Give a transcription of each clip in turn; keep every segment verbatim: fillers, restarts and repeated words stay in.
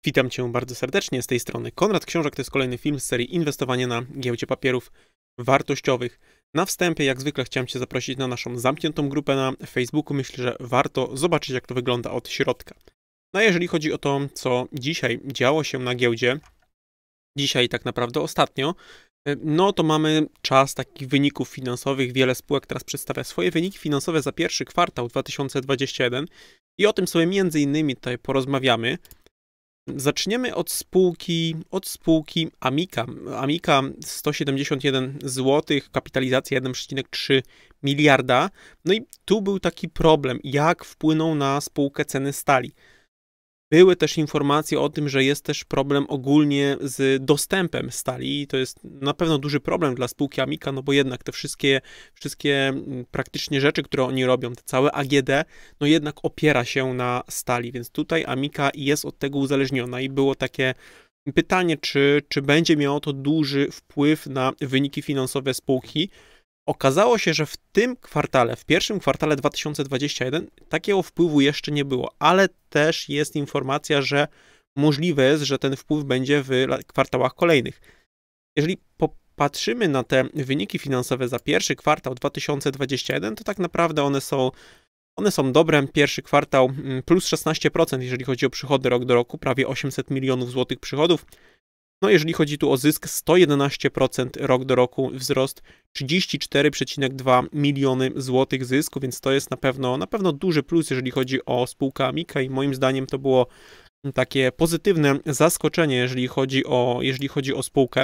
Witam Cię bardzo serdecznie z tej strony. Konrad Książek to jest kolejny film z serii Inwestowanie na giełdzie papierów wartościowych. Na wstępie, jak zwykle, chciałem Cię zaprosić na naszą zamkniętą grupę na Facebooku. Myślę, że warto zobaczyć, jak to wygląda od środka. No a jeżeli chodzi o to, co dzisiaj działo się na giełdzie, dzisiaj tak naprawdę ostatnio, no to mamy czas takich wyników finansowych. Wiele spółek teraz przedstawia swoje wyniki finansowe za pierwszy kwartał dwa tysiące dwudziesty pierwszy i o tym sobie między innymi tutaj porozmawiamy. Zaczniemy od spółki, od spółki Amica. Amica sto siedemdziesiąt jeden złotych, kapitalizacja jeden przecinek trzy miliarda. No i tu był taki problem, jak wpłyną na spółkę ceny stali. Były też informacje o tym, że jest też problem ogólnie z dostępem stali i to jest na pewno duży problem dla spółki Amica, no bo jednak te wszystkie, wszystkie praktycznie rzeczy, które oni robią, te całe A G D, no jednak opiera się na stali, więc tutaj Amica jest od tego uzależniona i było takie pytanie, czy, czy będzie miało to duży wpływ na wyniki finansowe spółki. Okazało się, że w tym kwartale, w pierwszym kwartale dwa tysiące dwudziestym pierwszym takiego wpływu jeszcze nie było, ale też jest informacja, że możliwe jest, że ten wpływ będzie w kwartałach kolejnych. Jeżeli popatrzymy na te wyniki finansowe za pierwszy kwartał dwa tysiące dwudziesty pierwszy, to tak naprawdę one są, one są dobre. Pierwszy kwartał plus szesnaście procent, jeżeli chodzi o przychody rok do roku, prawie osiemset milionów złotych przychodów. No jeżeli chodzi tu o zysk, sto jedenaście procent rok do roku wzrost, trzydzieści cztery przecinek dwa miliony złotych zysku, więc to jest na pewno, na pewno duży plus, jeżeli chodzi o spółkę Amica i moim zdaniem to było takie pozytywne zaskoczenie, jeżeli chodzi o, jeżeli chodzi o spółkę.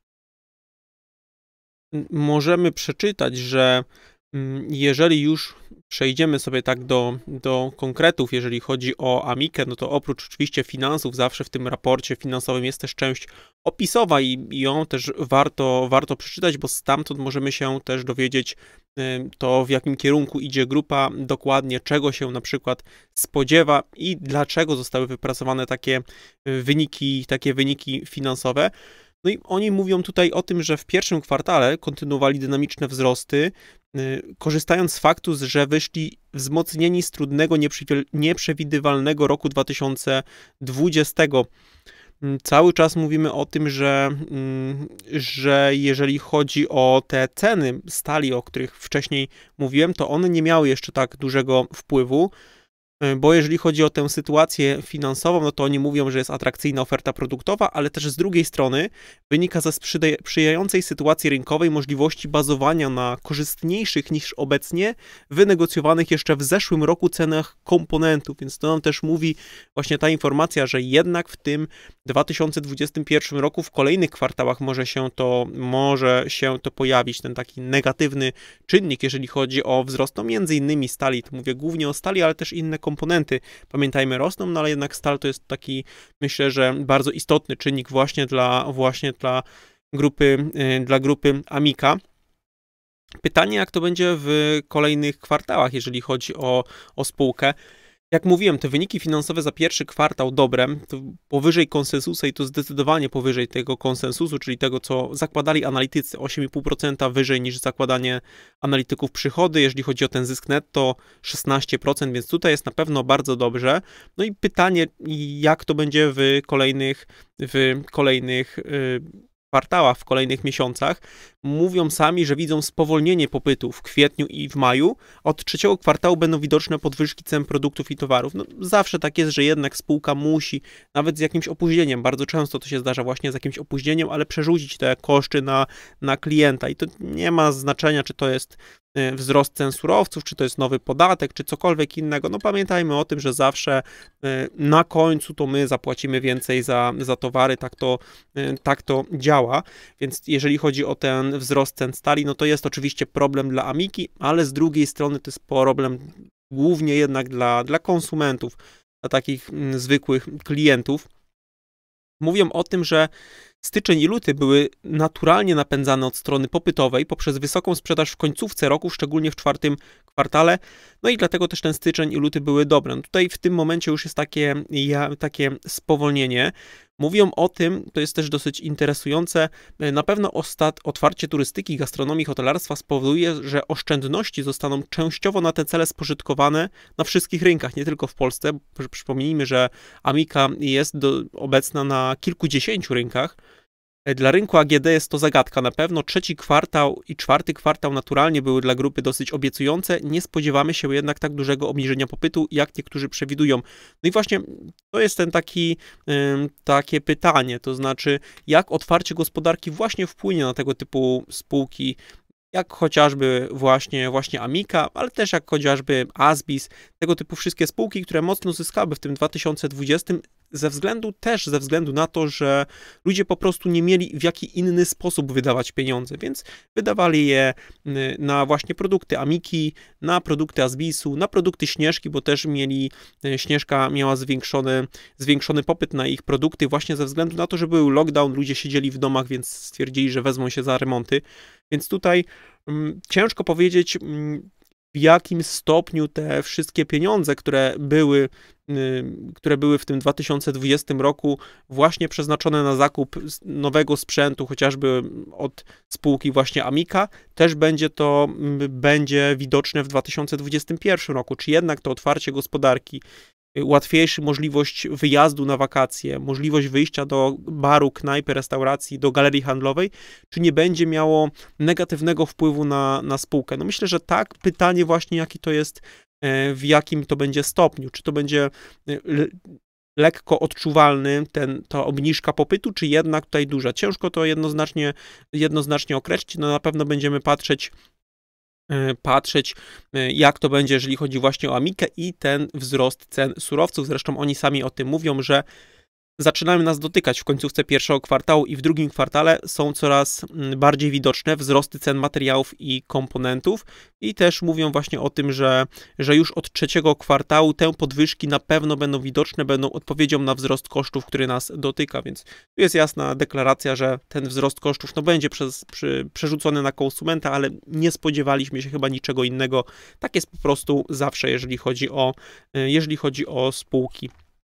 Możemy przeczytać, że jeżeli już przejdziemy sobie tak do, do konkretów, jeżeli chodzi o Amicę, no to oprócz oczywiście finansów, zawsze w tym raporcie finansowym jest też część opisowa i, i ją też warto, warto przeczytać, bo stamtąd możemy się też dowiedzieć to, w jakim kierunku idzie grupa, dokładnie czego się na przykład spodziewa i dlaczego zostały wypracowane takie wyniki, takie wyniki finansowe. No i oni mówią tutaj o tym, że w pierwszym kwartale kontynuowali dynamiczne wzrosty, korzystając z faktu, że wyszli wzmocnieni z trudnego, nieprzewidywalnego roku dwa tysiące dwudziestego. Cały czas mówimy o tym, że, że jeżeli chodzi o te ceny stali, o których wcześniej mówiłem, to one nie miały jeszcze tak dużego wpływu. Bo jeżeli chodzi o tę sytuację finansową, no to oni mówią, że jest atrakcyjna oferta produktowa, ale też z drugiej strony wynika ze sprzyjającej sytuacji rynkowej możliwości bazowania na korzystniejszych niż obecnie wynegocjowanych jeszcze w zeszłym roku cenach komponentów, więc to nam też mówi właśnie ta informacja, że jednak w tym dwa tysiące dwudziestym pierwszym roku w kolejnych kwartałach może się to, może się to pojawić, ten taki negatywny czynnik, jeżeli chodzi o wzrost, no między innymi stali, tu mówię głównie o stali, ale też inne komponenty, pamiętajmy, rosną, no ale jednak stal to jest taki, myślę, że bardzo istotny czynnik właśnie dla, właśnie dla grupy, dla grupy Amica. Pytanie, jak to będzie w kolejnych kwartałach, jeżeli chodzi o, o spółkę. Jak mówiłem, te wyniki finansowe za pierwszy kwartał dobre, to powyżej konsensusu i to zdecydowanie powyżej tego konsensusu, czyli tego, co zakładali analitycy, osiem i pół procent wyżej niż zakładanie analityków przychody. Jeżeli chodzi o ten zysk netto, szesnaście procent, więc tutaj jest na pewno bardzo dobrze. No i pytanie, jak to będzie w kolejnych, w kolejnych yy, kwartałach, w kolejnych miesiącach. Mówią sami, że widzą spowolnienie popytu w kwietniu i w maju. Od trzeciego kwartału będą widoczne podwyżki cen produktów i towarów. No, zawsze tak jest, że jednak spółka musi, nawet z jakimś opóźnieniem, bardzo często to się zdarza właśnie z jakimś opóźnieniem, ale przerzucić te koszty na, na klienta i to nie ma znaczenia, czy to jest wzrost cen surowców, czy to jest nowy podatek, czy cokolwiek innego. No pamiętajmy o tym, że zawsze na końcu to my zapłacimy więcej za, za towary, tak to, tak to działa, więc jeżeli chodzi o ten wzrost cen stali, no to jest oczywiście problem dla Amiki, ale z drugiej strony to jest problem głównie jednak dla, dla konsumentów, dla takich zwykłych klientów. Mówią o tym, że styczeń i luty były naturalnie napędzane od strony popytowej poprzez wysoką sprzedaż w końcówce roku, szczególnie w czwartym kwartale, no i dlatego też ten styczeń i luty były dobre. No tutaj w tym momencie już jest takie, ja, takie spowolnienie. Mówią o tym, to jest też dosyć interesujące, na pewno ostat, otwarcie turystyki, gastronomii, hotelarstwa spowoduje, że oszczędności zostaną częściowo na te cele spożytkowane na wszystkich rynkach, nie tylko w Polsce. Przypomnijmy, że Amica jest do, obecna na kilkudziesięciu rynkach. Dla rynku A G D jest to zagadka na pewno. Trzeci kwartał i czwarty kwartał naturalnie były dla grupy dosyć obiecujące. Nie spodziewamy się jednak tak dużego obniżenia popytu, jak niektórzy przewidują. No i właśnie to jest ten taki, takie pytanie, to znaczy jak otwarcie gospodarki właśnie wpłynie na tego typu spółki, jak chociażby właśnie, właśnie Amica, ale też jak chociażby Asbis, tego typu wszystkie spółki, które mocno zyskały w tym dwa tysiące dwudziestym, ze względu też ze względu na to, że ludzie po prostu nie mieli w jaki inny sposób wydawać pieniądze, więc wydawali je na właśnie produkty Amiki, na produkty Asbisu, na produkty Śnieżki, bo też mieli, Śnieżka miała zwiększony, zwiększony popyt na ich produkty właśnie ze względu na to, że był lockdown, ludzie siedzieli w domach, więc stwierdzili, że wezmą się za remonty. Więc tutaj mm, ciężko powiedzieć, mm, w jakim stopniu te wszystkie pieniądze, które były, y, które były w tym dwa tysiące dwudziestym roku właśnie przeznaczone na zakup nowego sprzętu, chociażby od spółki właśnie Amica, też będzie to y, będzie widoczne w dwa tysiące dwudziestym pierwszym roku, czy jednak to otwarcie gospodarki, łatwiejsza możliwość wyjazdu na wakacje, możliwość wyjścia do baru, knajpy, restauracji, do galerii handlowej, czy nie będzie miało negatywnego wpływu na, na spółkę? No myślę, że tak. Pytanie właśnie, jaki to jest, w jakim to będzie stopniu, czy to będzie lekko odczuwalny ten, ta obniżka popytu, czy jednak tutaj duża. Ciężko to jednoznacznie, jednoznacznie określić, no na pewno będziemy patrzeć patrzeć, jak to będzie, jeżeli chodzi właśnie o Amikę i ten wzrost cen surowców. Zresztą oni sami o tym mówią, że zaczynają nas dotykać w końcówce pierwszego kwartału i w drugim kwartale są coraz bardziej widoczne wzrosty cen materiałów i komponentów i też mówią właśnie o tym, że, że już od trzeciego kwartału te podwyżki na pewno będą widoczne, będą odpowiedzią na wzrost kosztów, który nas dotyka, więc tu jest jasna deklaracja, że ten wzrost kosztów no, będzie przez, przy, przerzucony na konsumenta, ale nie spodziewaliśmy się chyba niczego innego. Tak jest po prostu zawsze, jeżeli chodzi o, jeżeli chodzi o spółki.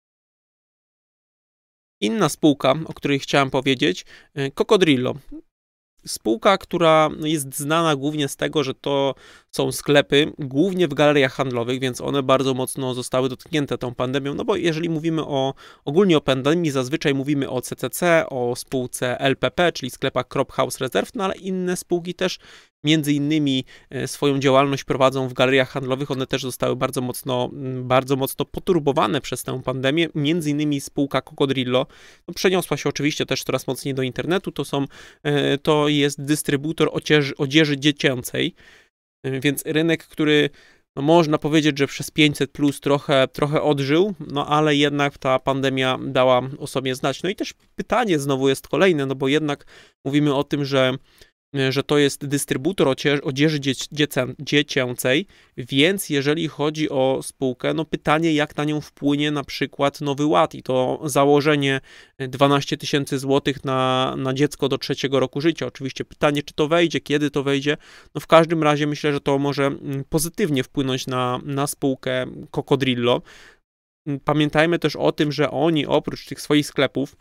Inna spółka, o której chciałem powiedzieć, Cocodrillo. Spółka, która jest znana głównie z tego, że to są sklepy, głównie w galeriach handlowych, więc one bardzo mocno zostały dotknięte tą pandemią, no bo jeżeli mówimy o, ogólnie o pandemii, zazwyczaj mówimy o C C C, o spółce L P P, czyli sklepach Crop House Reserve, no ale inne spółki też między innymi swoją działalność prowadzą w galeriach handlowych, one też zostały bardzo mocno, bardzo mocno poturbowane przez tę pandemię, między innymi spółka Cocodrillo, no przeniosła się oczywiście też coraz mocniej do internetu, to są, to jest dystrybutor odzieży, odzieży dziecięcej, więc rynek, który no można powiedzieć, że przez pięćset plus trochę, trochę odżył, no ale jednak ta pandemia dała o sobie znać. No i też pytanie znowu jest kolejne, no bo jednak mówimy o tym, że że to jest dystrybutor odzieży dziecięcej, więc jeżeli chodzi o spółkę, no pytanie, jak na nią wpłynie na przykład Nowy Ład i to założenie dwanaście tysięcy złotych na, na dziecko do trzeciego roku życia. Oczywiście pytanie, czy to wejdzie, kiedy to wejdzie. No w każdym razie myślę, że to może pozytywnie wpłynąć na, na spółkę Cocodrillo. Pamiętajmy też o tym, że oni oprócz tych swoich sklepów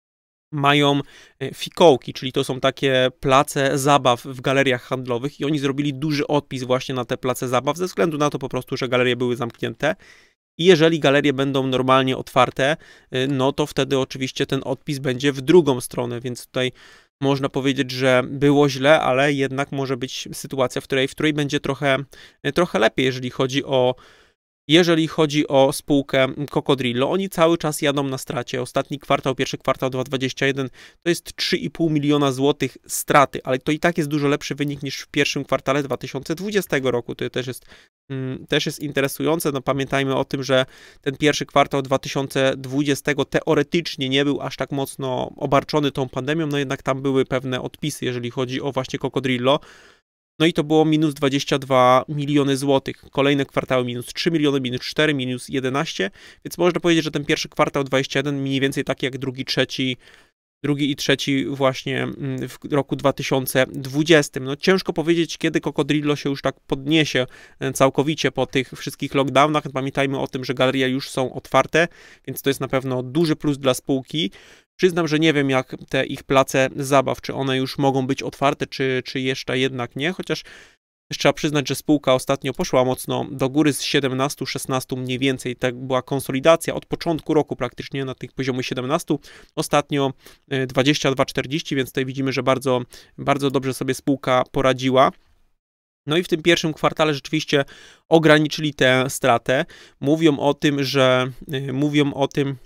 mają fikołki, czyli to są takie place zabaw w galeriach handlowych i oni zrobili duży odpis właśnie na te place zabaw ze względu na to po prostu, że galerie były zamknięte i jeżeli galerie będą normalnie otwarte, no to wtedy oczywiście ten odpis będzie w drugą stronę, więc tutaj można powiedzieć, że było źle, ale jednak może być sytuacja, w której, w której będzie trochę, trochę lepiej, jeżeli chodzi o Jeżeli chodzi o spółkę Cocodrillo, oni cały czas jadą na stracie. Ostatni kwartał, pierwszy kwartał dwa tysiące dwudziesty pierwszy to jest trzy i pół miliona złotych straty, ale to i tak jest dużo lepszy wynik niż w pierwszym kwartale dwa tysiące dwudziestego roku. To też jest, mm, też jest interesujące. No, pamiętajmy o tym, że ten pierwszy kwartał dwa tysiące dwudziestego teoretycznie nie był aż tak mocno obarczony tą pandemią, no jednak tam były pewne odpisy, jeżeli chodzi o właśnie Cocodrillo. No i to było minus dwadzieścia dwa miliony złotych. Kolejne kwartały minus trzy miliony, minus cztery, minus jedenaście. Więc można powiedzieć, że ten pierwszy kwartał dwudziesty pierwszy mniej więcej taki jak drugi, trzeci, drugi i trzeci właśnie w roku dwa tysiące dwudziestym. No ciężko powiedzieć, kiedy Cocodrillo się już tak podniesie całkowicie po tych wszystkich lockdownach. Pamiętajmy o tym, że galerie już są otwarte, więc to jest na pewno duży plus dla spółki. Przyznam, że nie wiem, jak te ich place zabaw, czy one już mogą być otwarte, czy, czy jeszcze jednak nie, chociaż też trzeba przyznać, że spółka ostatnio poszła mocno do góry z siedemnastu szesnastu mniej więcej, tak była konsolidacja od początku roku praktycznie na tych poziomie siedemnastu, ostatnio dwadzieścia dwa czterdzieści, więc tutaj widzimy, że bardzo, bardzo dobrze sobie spółka poradziła. No i w tym pierwszym kwartale rzeczywiście ograniczyli tę stratę. Mówią o tym, że mówią o tym,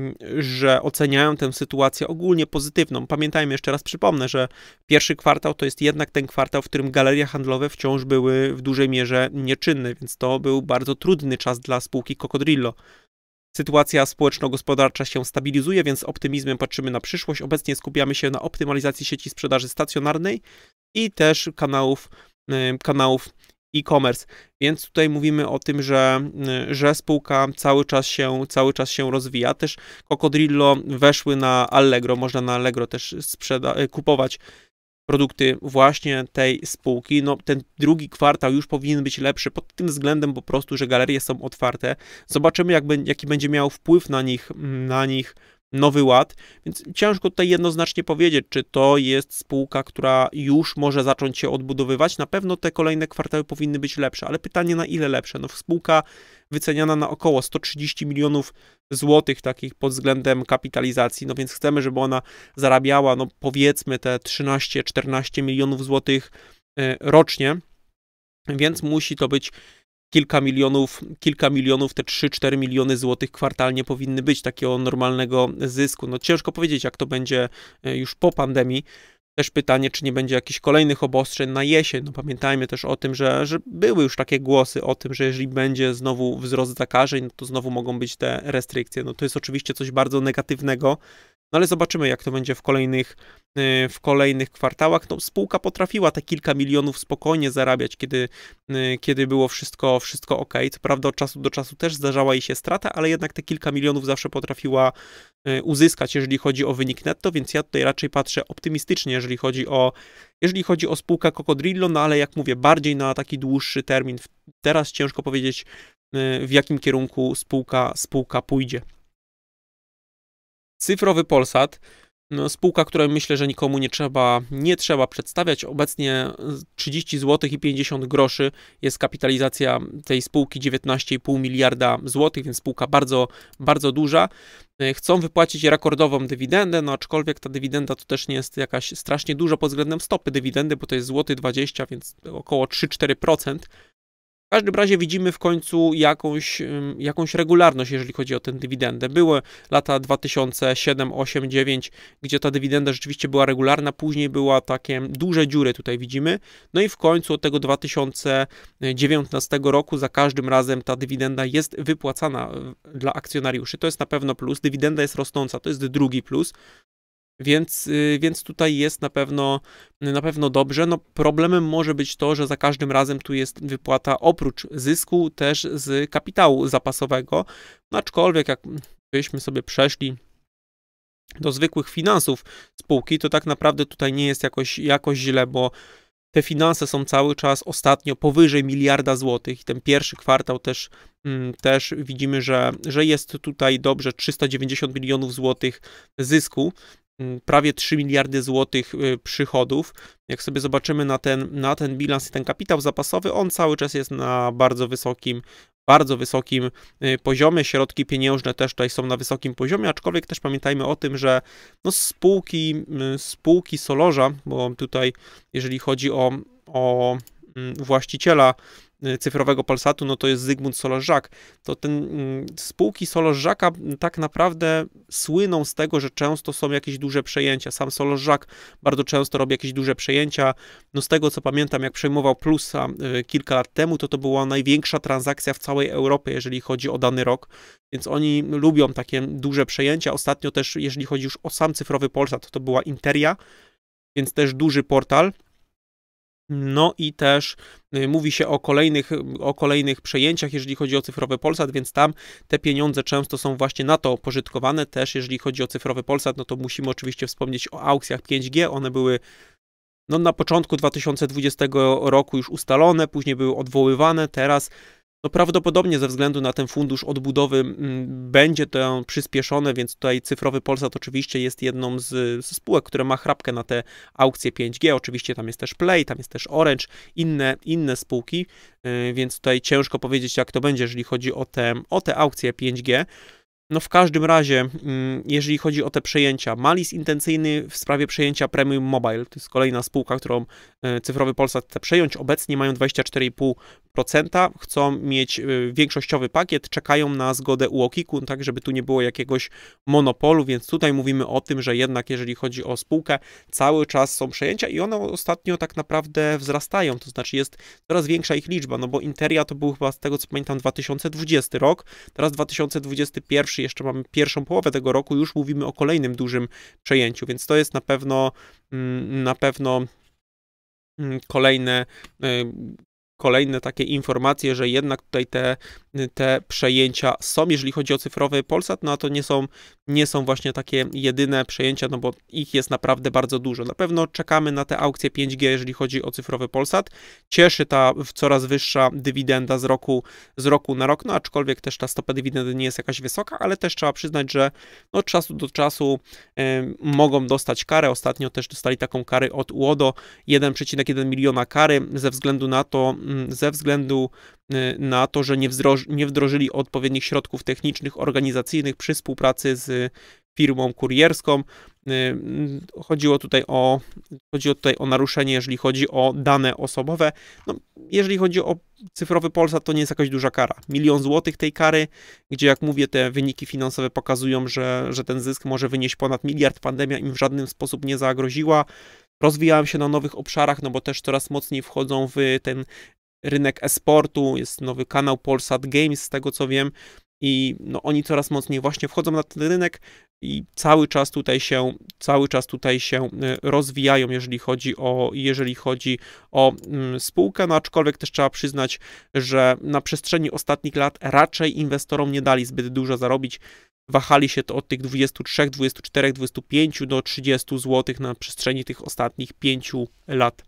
że oceniają tę sytuację ogólnie pozytywną. Pamiętajmy, jeszcze raz przypomnę, że pierwszy kwartał to jest jednak ten kwartał, w którym galerie handlowe wciąż były w dużej mierze nieczynne, więc to był bardzo trudny czas dla spółki Cocodrillo. Sytuacja społeczno-gospodarcza się stabilizuje, więc z optymizmem patrzymy na przyszłość. Obecnie skupiamy się na optymalizacji sieci sprzedaży stacjonarnej i też kanałów, kanałów e-commerce, więc tutaj mówimy o tym, że, że spółka cały czas się, cały czas się rozwija. Też Cocodrillo weszły na Allegro, można na Allegro też sprzeda- kupować produkty właśnie tej spółki. No, ten drugi kwartał już powinien być lepszy pod tym względem po prostu, że galerie są otwarte. Zobaczymy, jak, jaki będzie miał wpływ na nich, na nich Nowy Ład, więc ciężko tutaj jednoznacznie powiedzieć, czy to jest spółka, która już może zacząć się odbudowywać. Na pewno te kolejne kwartały powinny być lepsze, ale pytanie, na ile lepsze? No spółka wyceniana na około sto trzydzieści milionów złotych takich pod względem kapitalizacji, no więc chcemy, żeby ona zarabiała, no powiedzmy te trzynaście czternaście milionów złotych rocznie, więc musi to być kilka milionów, kilka milionów, te trzy cztery miliony złotych kwartalnie powinny być takiego normalnego zysku. No ciężko powiedzieć, jak to będzie już po pandemii. Też pytanie, czy nie będzie jakichś kolejnych obostrzeń na jesień. No pamiętajmy też o tym, że, że były już takie głosy o tym, że jeżeli będzie znowu wzrost zakażeń, no to znowu mogą być te restrykcje. No to jest oczywiście coś bardzo negatywnego, no ale zobaczymy, jak to będzie w kolejnych, w kolejnych kwartałach. No, spółka potrafiła te kilka milionów spokojnie zarabiać, kiedy, kiedy było wszystko, wszystko ok. Co prawda od czasu do czasu też zdarzała jej się strata, ale jednak te kilka milionów zawsze potrafiła uzyskać, jeżeli chodzi o wynik netto, więc ja tutaj raczej patrzę optymistycznie, jeżeli chodzi o, jeżeli chodzi o spółkę Cocodrillo, no ale jak mówię, bardziej na taki dłuższy termin. Teraz ciężko powiedzieć, w jakim kierunku spółka, spółka pójdzie. Cyfrowy Polsat, no spółka, której myślę, że nikomu nie trzeba, nie trzeba przedstawiać. Obecnie trzydzieści złotych i pięćdziesiąt groszy jest kapitalizacja tej spółki, dziewiętnaście i pół miliarda złotych, więc spółka bardzo, bardzo duża. Chcą wypłacić rekordową dywidendę, no aczkolwiek ta dywidenda to też nie jest jakaś strasznie dużo pod względem stopy dywidendy, bo to jest złoty dwadzieścia, więc około trzy cztery procent. W każdym razie widzimy w końcu jakąś, jakąś regularność, jeżeli chodzi o tę dywidendę. Były lata dwa tysiące siedem, osiem, dziewięć, gdzie ta dywidenda rzeczywiście była regularna, później była takie duże dziury, tutaj widzimy. No i w końcu od tego dwa tysiące dziewiętnastego roku za każdym razem ta dywidenda jest wypłacana dla akcjonariuszy. To jest na pewno plus. Dywidenda jest rosnąca, to jest drugi plus. Więc, więc tutaj jest na pewno, na pewno dobrze. No problemem może być to, że za każdym razem tu jest wypłata oprócz zysku też z kapitału zapasowego. No aczkolwiek jak byśmy sobie przeszli do zwykłych finansów spółki, to tak naprawdę tutaj nie jest jakoś, jakoś źle, bo te finanse są cały czas ostatnio powyżej miliarda złotych i ten pierwszy kwartał też, też widzimy, że, że jest tutaj dobrze, trzysta dziewięćdziesiąt milionów złotych zysku, prawie trzy miliardy złotych przychodów. Jak sobie zobaczymy na ten, na ten bilans i ten kapitał zapasowy, on cały czas jest na bardzo wysokim, bardzo wysokim poziomie. Środki pieniężne też tutaj są na wysokim poziomie, aczkolwiek też pamiętajmy o tym, że no spółki, spółki Solorza, bo tutaj jeżeli chodzi o, o właściciela cyfrowego Polsatu, no to jest Zygmunt Solorz-Żak, to ten spółki Solorz-Żaka tak naprawdę słyną z tego, że często są jakieś duże przejęcia. Sam Solorz-Żak bardzo często robi jakieś duże przejęcia. No z tego, co pamiętam, jak przejmował Plusa kilka lat temu, to to była największa transakcja w całej Europie, jeżeli chodzi o dany rok, więc oni lubią takie duże przejęcia. Ostatnio też, jeżeli chodzi już o sam cyfrowy Polsat, to była Interia, więc też duży portal. No i też y, mówi się o kolejnych, o kolejnych przejęciach, jeżeli chodzi o Cyfrowy Polsat, więc tam te pieniądze często są właśnie na to pożytkowane. Też jeżeli chodzi o Cyfrowy Polsat, no to musimy oczywiście wspomnieć o aukcjach pięć G. One były no, na początku dwa tysiące dwudziestego roku już ustalone, później były odwoływane. Teraz no prawdopodobnie ze względu na ten fundusz odbudowy m, będzie to przyspieszone, więc tutaj Cyfrowy Polsat oczywiście jest jedną z, z spółek, które ma chrapkę na te aukcje pięć G. Oczywiście tam jest też Play, tam jest też Orange, inne, inne spółki, yy, więc tutaj ciężko powiedzieć, jak to będzie, jeżeli chodzi o te, o te aukcje pięć G. No w każdym razie, jeżeli chodzi o te przejęcia, Malis intencyjny w sprawie przejęcia Premium Mobile, to jest kolejna spółka, którą Cyfrowy Polsat chce przejąć, obecnie mają dwadzieścia cztery i pół procent, chcą mieć większościowy pakiet, czekają na zgodę u O K I K-u, tak żeby tu nie było jakiegoś monopolu, więc tutaj mówimy o tym, że jednak jeżeli chodzi o spółkę, cały czas są przejęcia i one ostatnio tak naprawdę wzrastają, to znaczy jest coraz większa ich liczba, no bo Interia to był chyba z tego co pamiętam dwa tysiące dwudziesty rok, teraz dwa tysiące dwudziesty pierwszy, jeszcze mamy pierwszą połowę tego roku, już mówimy o kolejnym dużym przejęciu, więc to jest na pewno na pewno kolejne kolejne takie informacje, że jednak tutaj te, te przejęcia są, jeżeli chodzi o Cyfrowy Polsat, no a to nie są, nie są właśnie takie jedyne przejęcia, no bo ich jest naprawdę bardzo dużo. Na pewno czekamy na te aukcje pięć G, jeżeli chodzi o Cyfrowy Polsat. Cieszy ta coraz wyższa dywidenda z roku, z roku na rok, no aczkolwiek też ta stopa dywidendy nie jest jakaś wysoka, ale też trzeba przyznać, że no, od czasu do czasu y, mogą dostać karę. Ostatnio też dostali taką karę od U O D O, jeden przecinek jeden miliona kary ze względu na to, ze względu na to, że nie, wdroż, nie wdrożyli odpowiednich środków technicznych, organizacyjnych przy współpracy z firmą kurierską. Chodziło tutaj o, chodziło tutaj o naruszenie, jeżeli chodzi o dane osobowe. No, jeżeli chodzi o Cyfrowy Polsat, to nie jest jakaś duża kara. Milion złotych tej kary, gdzie jak mówię, te wyniki finansowe pokazują, że, że ten zysk może wynieść ponad miliard. Pandemia im w żaden sposób nie zagroziła. Rozwijają się na nowych obszarach, no bo też coraz mocniej wchodzą w ten rynek e-sportu, jest nowy kanał Polsat Games, z tego co wiem, i no, oni coraz mocniej właśnie wchodzą na ten rynek i cały czas tutaj się, cały czas tutaj się rozwijają, jeżeli chodzi o, jeżeli chodzi o mm, spółkę, no aczkolwiek też trzeba przyznać, że na przestrzeni ostatnich lat raczej inwestorom nie dali zbyt dużo zarobić. Wahali się to od tych dwudziestu trzech, dwudziestu czterech, dwudziestu pięciu do trzydziestu złotych na przestrzeni tych ostatnich pięciu lat.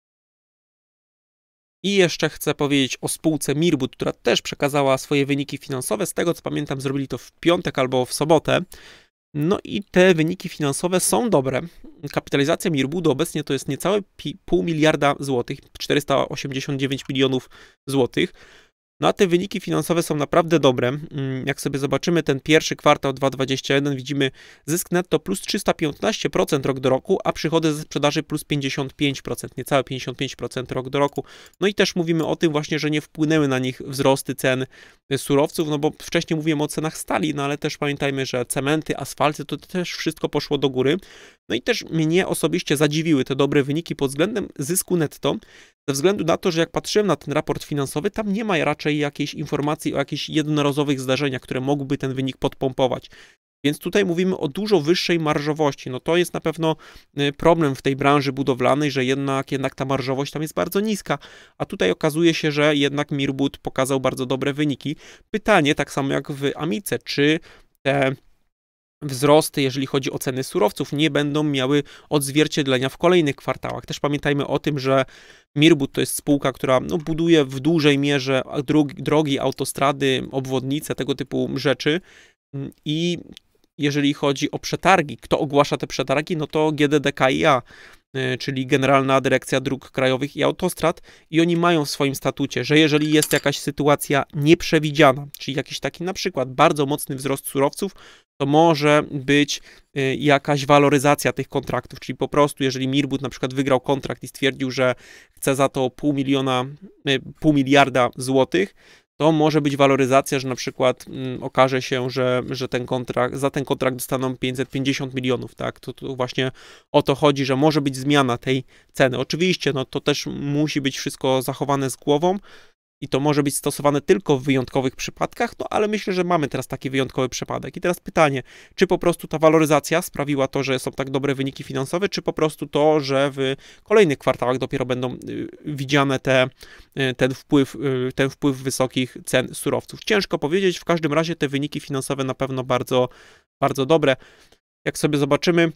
I jeszcze chcę powiedzieć o spółce Mirbut, która też przekazała swoje wyniki finansowe. Z tego co pamiętam, zrobili to w piątek albo w sobotę. No i te wyniki finansowe są dobre. Kapitalizacja Mirbudu obecnie to jest niecałe pół miliarda złotych, czterysta osiemdziesiąt dziewięć milionów złotych. No a te wyniki finansowe są naprawdę dobre. Jak sobie zobaczymy ten pierwszy kwartał dwa tysiące dwudziesty pierwszy, widzimy zysk netto plus trzysta piętnaście procent rok do roku, a przychody ze sprzedaży plus pięćdziesiąt pięć procent, niecałe pięćdziesiąt pięć procent rok do roku. No i też mówimy o tym właśnie, że nie wpłynęły na nich wzrosty cen surowców, no bo wcześniej mówiłem o cenach stali, no ale też pamiętajmy, że cementy, asfalty, to też wszystko poszło do góry. No i też mnie osobiście zadziwiły te dobre wyniki pod względem zysku netto, ze względu na to, że jak patrzyłem na ten raport finansowy, tam nie ma raczej jakiejś informacji o jakichś jednorazowych zdarzeniach, które mogłyby ten wynik podpompować. Więc tutaj mówimy o dużo wyższej marżowości. No to jest na pewno problem w tej branży budowlanej, że jednak, jednak ta marżowość tam jest bardzo niska, a tutaj okazuje się, że jednak Mirbut pokazał bardzo dobre wyniki. Pytanie, tak samo jak w Amice, czy te wzrosty, jeżeli chodzi o ceny surowców, nie będą miały odzwierciedlenia w kolejnych kwartałach. Też pamiętajmy o tym, że Mirbut to jest spółka, która no, buduje w dużej mierze drogi, drogi, autostrady, obwodnice, tego typu rzeczy i jeżeli chodzi o przetargi, kto ogłasza te przetargi, no to G D D K I A, czyli Generalna Dyrekcja Dróg Krajowych i Autostrad, i oni mają w swoim statucie, że jeżeli jest jakaś sytuacja nieprzewidziana, czyli jakiś taki na przykład bardzo mocny wzrost surowców, to może być jakaś waloryzacja tych kontraktów, czyli po prostu jeżeli Mirbut na przykład wygrał kontrakt i stwierdził, że chce za to pół miliona, pół miliarda złotych, to może być waloryzacja, że na przykład mm, okaże się, że, że ten kontrakt, za ten kontrakt dostaną pięćset pięćdziesiąt milionów, tak? To, to właśnie o to chodzi, że może być zmiana tej ceny. Oczywiście, no to też musi być wszystko zachowane z głową, i to może być stosowane tylko w wyjątkowych przypadkach, no ale myślę, że mamy teraz taki wyjątkowy przypadek. I teraz pytanie, czy po prostu ta waloryzacja sprawiła to, że są tak dobre wyniki finansowe, czy po prostu to, że w kolejnych kwartałach dopiero będą widziane te, ten, wpływ, ten wpływ wysokich cen surowców. Ciężko powiedzieć, w każdym razie te wyniki finansowe na pewno bardzo, bardzo dobre. Jak sobie zobaczymy,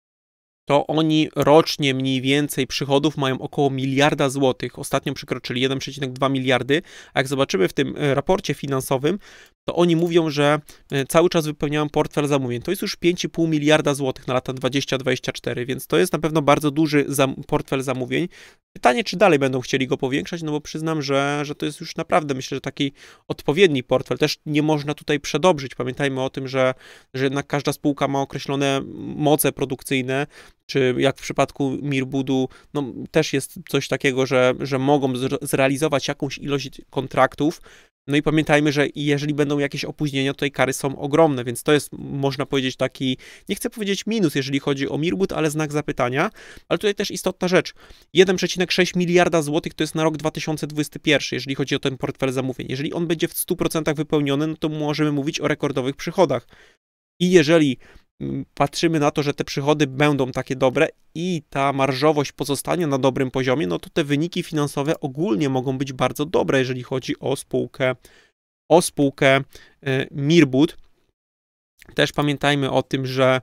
to oni rocznie mniej więcej przychodów mają około miliarda złotych. Ostatnio przekroczyli jeden przecinek dwa miliardy, a jak zobaczymy w tym raporcie finansowym, to oni mówią, że cały czas wypełniają portfel zamówień. To jest już pięć i pół miliarda złotych na lata dwadzieścia dwadzieścia cztery, więc to jest na pewno bardzo duży zam portfel zamówień. Pytanie, czy dalej będą chcieli go powiększać, no bo przyznam, że, że to jest już naprawdę, myślę, że taki odpowiedni portfel. Też nie można tutaj przedobrzyć. Pamiętajmy o tym, że, że jednak każda spółka ma określone moce produkcyjne, czy jak w przypadku Mirbudu, no też jest coś takiego, że, że mogą zrealizować jakąś ilość kontraktów. No i pamiętajmy, że jeżeli będą jakieś opóźnienia, to tej kary są ogromne, więc to jest, można powiedzieć, taki, nie chcę powiedzieć minus, jeżeli chodzi o Mirbud, ale znak zapytania. Ale tutaj też istotna rzecz. jeden przecinek sześć miliarda złotych to jest na rok dwa tysiące dwudziesty pierwszy, jeżeli chodzi o ten portfel zamówień. Jeżeli on będzie w stu procentach wypełniony, no to możemy mówić o rekordowych przychodach. I jeżeli patrzymy na to, że te przychody będą takie dobre i ta marżowość pozostanie na dobrym poziomie, no to te wyniki finansowe ogólnie mogą być bardzo dobre, jeżeli chodzi o spółkę, o spółkę Mirbud. Też pamiętajmy o tym, że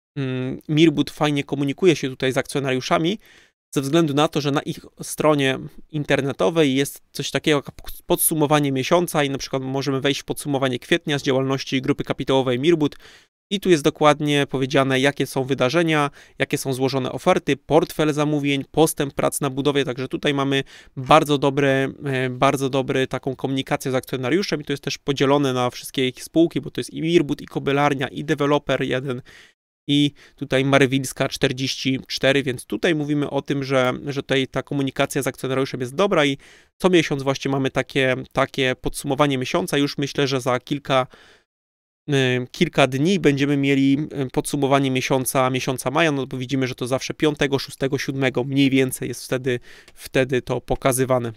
Mirbud fajnie komunikuje się tutaj z akcjonariuszami, ze względu na to, że na ich stronie internetowej jest coś takiego jak podsumowanie miesiąca i na przykład możemy wejść w podsumowanie kwietnia z działalności grupy kapitałowej Mirbud. I tu jest dokładnie powiedziane, jakie są wydarzenia, jakie są złożone oferty, portfel zamówień, postęp prac na budowie, także tutaj mamy bardzo dobre, bardzo dobry taką komunikację z akcjonariuszem i to jest też podzielone na wszystkie ich spółki, bo to jest i Mirbud, i Kobylarnia, i Deweloper jeden, i tutaj Marywilska czterdzieści cztery, więc tutaj mówimy o tym, że, że tutaj ta komunikacja z akcjonariuszem jest dobra i co miesiąc właśnie mamy takie, takie podsumowanie miesiąca, już myślę, że za kilka kilka dni będziemy mieli podsumowanie miesiąca, miesiąca maja, no bo widzimy, że to zawsze piątego, szóstego, siódmego mniej więcej jest wtedy, wtedy to pokazywane.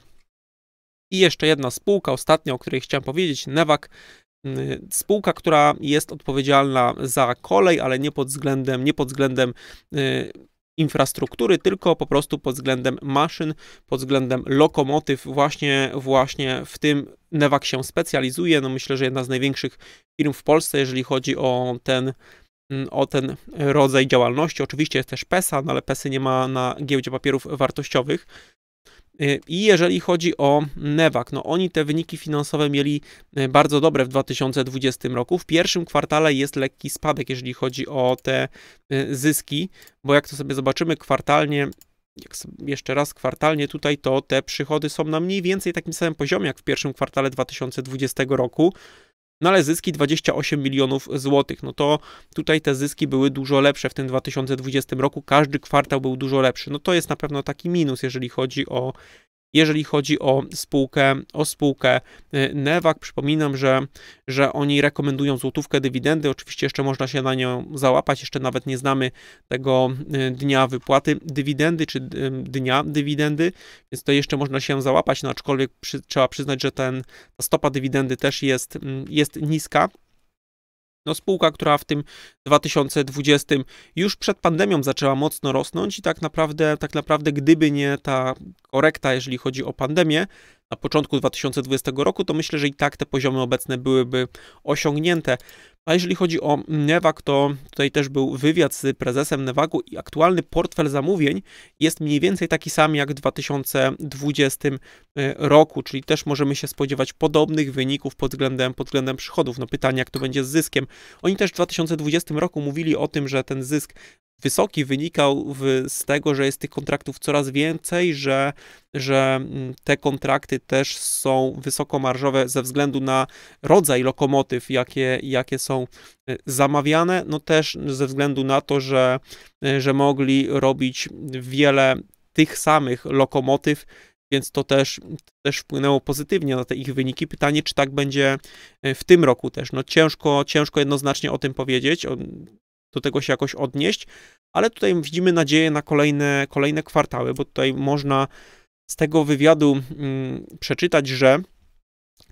I jeszcze jedna spółka, ostatnia, o której chciałem powiedzieć, Newag. Spółka, która jest odpowiedzialna za kolej, ale nie pod względem, nie pod względem infrastruktury, tylko po prostu pod względem maszyn, pod względem lokomotyw. Właśnie, właśnie w tym Newag się specjalizuje. No myślę, że jedna z największych firm w Polsce, jeżeli chodzi o ten, o ten rodzaj działalności. Oczywiście jest też PESA, no ale PESY nie ma na giełdzie papierów wartościowych. I jeżeli chodzi o Newag, no oni te wyniki finansowe mieli bardzo dobre w dwa tysiące dwudziestym roku. W pierwszym kwartale jest lekki spadek, jeżeli chodzi o te zyski, bo jak to sobie zobaczymy kwartalnie, jak jeszcze raz kwartalnie tutaj, to te przychody są na mniej więcej takim samym poziomie, jak w pierwszym kwartale dwa tysiące dwudziestego roku. No ale zyski dwadzieścia osiem milionów złotych, no to tutaj te zyski były dużo lepsze w tym dwa tysiące dwudziestym roku, każdy kwartał był dużo lepszy, no to jest na pewno taki minus, jeżeli chodzi o, jeżeli chodzi o spółkę, o spółkę Newag. Przypominam, że, że oni rekomendują złotówkę dywidendy, oczywiście jeszcze można się na nią załapać, jeszcze nawet nie znamy tego dnia wypłaty dywidendy, czy dnia dywidendy, więc to jeszcze można się załapać, no aczkolwiek przy, trzeba przyznać, że ten, ta stopa dywidendy też jest, jest niska. No spółka, która w tym dwa tysiące dwudziestym już przed pandemią zaczęła mocno rosnąć i tak naprawdę, tak naprawdę gdyby nie ta korekta, jeżeli chodzi o pandemię, na początku dwa tysiące dwudziestego roku, to myślę, że i tak te poziomy obecne byłyby osiągnięte. A jeżeli chodzi o Newag, to tutaj też był wywiad z prezesem Newagu i aktualny portfel zamówień jest mniej więcej taki sam jak w dwa tysiące dwudziestym roku, czyli też możemy się spodziewać podobnych wyników pod względem, pod względem przychodów. No pytanie, jak to będzie z zyskiem. Oni też w dwa tysiące dwudziestym roku mówili o tym, że ten zysk wysoki wynikał w, z tego, że jest tych kontraktów coraz więcej, że, że te kontrakty też są wysokomarżowe ze względu na rodzaj lokomotyw, jakie, jakie są zamawiane, no też ze względu na to, że, że mogli robić wiele tych samych lokomotyw, więc to też, też wpłynęło pozytywnie na te ich wyniki. Pytanie, czy tak będzie w tym roku też. No ciężko, ciężko jednoznacznie o tym powiedzieć, do tego się jakoś odnieść, ale tutaj widzimy nadzieję na kolejne, kolejne kwartały, bo tutaj można z tego wywiadu mm, przeczytać, że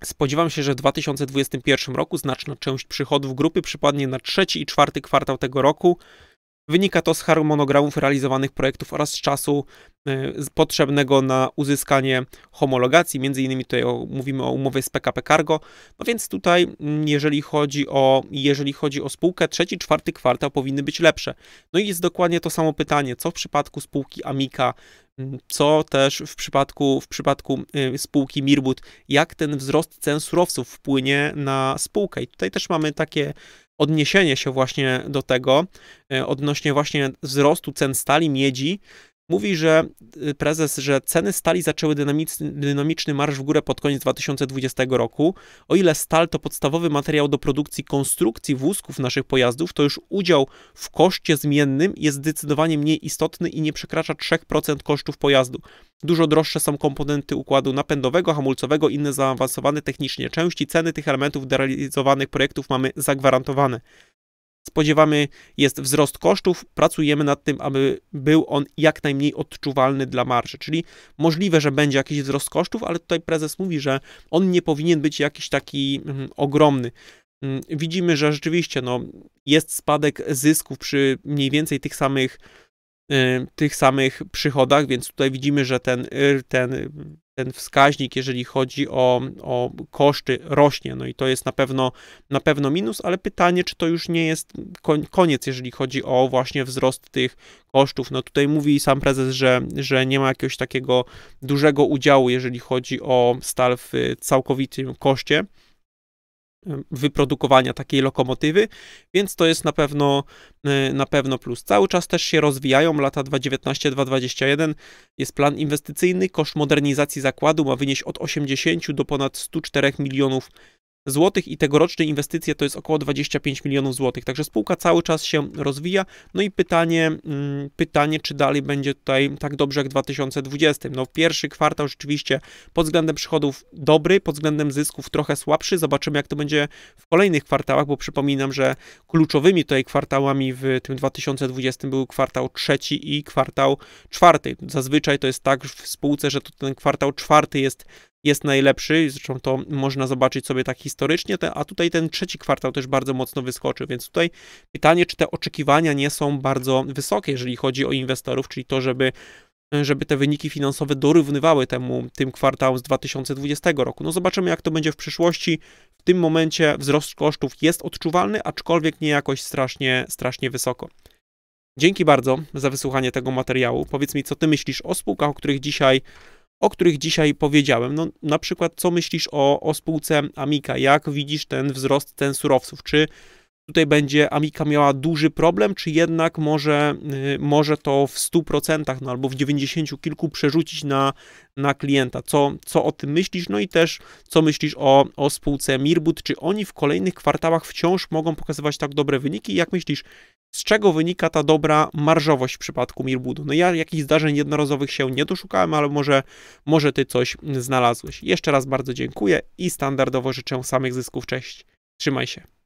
Spodziewam się, że w dwa tysiące dwudziestym pierwszym roku znaczna część przychodów grupy przypadnie na trzeci i czwarty kwartał tego roku. Wynika to z harmonogramów realizowanych projektów oraz z czasu y, potrzebnego na uzyskanie homologacji. Między innymi tutaj o, mówimy o umowie z P K P Cargo. No więc tutaj, jeżeli chodzi o, jeżeli chodzi o spółkę, trzeci, czwarty kwartał powinny być lepsze. No i jest dokładnie to samo pytanie, co w przypadku spółki Amica, co też w przypadku, w przypadku y, spółki Mirbut, jak ten wzrost cen surowców wpłynie na spółkę. I tutaj też mamy takie odniesienie się właśnie do tego, odnośnie właśnie wzrostu cen stali, miedzi. Mówi, że prezes, że ceny stali zaczęły dynamiczny, dynamiczny marsz w górę pod koniec dwa tysiące dwudziestego roku. O ile stal to podstawowy materiał do produkcji konstrukcji wózków naszych pojazdów, to już udział w koszcie zmiennym jest zdecydowanie mniej istotny i nie przekracza trzy procent kosztów pojazdu. Dużo droższe są komponenty układu napędowego, hamulcowego, inne zaawansowane technicznie części. Ceny tych elementów do realizowanych projektów mamy zagwarantowane. Spodziewamy jest wzrost kosztów, pracujemy nad tym, aby był on jak najmniej odczuwalny dla marży, czyli możliwe, że będzie jakiś wzrost kosztów, ale tutaj prezes mówi, że on nie powinien być jakiś taki mm, ogromny. Widzimy, że rzeczywiście no, jest spadek zysków przy mniej więcej tych samych, y, tych samych przychodach, więc tutaj widzimy, że ten, ten ten wskaźnik, jeżeli chodzi o, o koszty, rośnie, no i to jest na pewno, na pewno minus, ale pytanie, czy to już nie jest koniec, jeżeli chodzi o właśnie wzrost tych kosztów. No tutaj mówi sam prezes, że, że nie ma jakiegoś takiego dużego udziału, jeżeli chodzi o stal w całkowitym koszcie wyprodukowania takiej lokomotywy, więc to jest na pewno, na pewno plus. Cały czas też się rozwijają, lata dwa tysiące dziewiętnaście do dwa tysiące dwudziestego pierwszego jest plan inwestycyjny, koszt modernizacji zakładu ma wynieść od osiemdziesięciu do ponad stu czterech milionów złotych i tegoroczne inwestycje to jest około dwadzieścia pięć milionów złotych, także spółka cały czas się rozwija, no i pytanie, pytanie, czy dalej będzie tutaj tak dobrze jak w dwa tysiące dwudziestym. No pierwszy kwartał rzeczywiście pod względem przychodów dobry, pod względem zysków trochę słabszy, zobaczymy jak to będzie w kolejnych kwartałach, bo przypominam, że kluczowymi tutaj kwartałami w tym dwa tysiące dwudziestym był kwartał trzeci i kwartał czwarty. Zazwyczaj to jest tak w spółce, że to ten kwartał czwarty jest jest najlepszy, zresztą to można zobaczyć sobie tak historycznie, a tutaj ten trzeci kwartał też bardzo mocno wyskoczył, więc tutaj pytanie, czy te oczekiwania nie są bardzo wysokie, jeżeli chodzi o inwestorów, czyli to, żeby, żeby te wyniki finansowe dorównywały temu, tym kwartałom z dwa tysiące dwudziestego roku. No zobaczymy, jak to będzie w przyszłości. W tym momencie wzrost kosztów jest odczuwalny, aczkolwiek nie jakoś strasznie, strasznie wysoko. Dzięki bardzo za wysłuchanie tego materiału. Powiedz mi, co ty myślisz o spółkach, o których dzisiaj o których dzisiaj powiedziałem. No, na przykład, co myślisz o, o spółce Amica? Jak widzisz ten wzrost cen surowców? Czy tutaj będzie Amica miała duży problem, czy jednak może, yy, może to w stu procentach, no albo w dziewięćdziesięciu kilku przerzucić na, na klienta? Co, co o tym myślisz? No i też, co myślisz o, o spółce Mirbut? Czy oni w kolejnych kwartałach wciąż mogą pokazywać tak dobre wyniki? Jak myślisz, z czego wynika ta dobra marżowość w przypadku Mirbutu? No ja jakichś zdarzeń jednorazowych się nie doszukałem, ale może, może ty coś znalazłeś. Jeszcze raz bardzo dziękuję i standardowo życzę samych zysków. Cześć. Trzymaj się.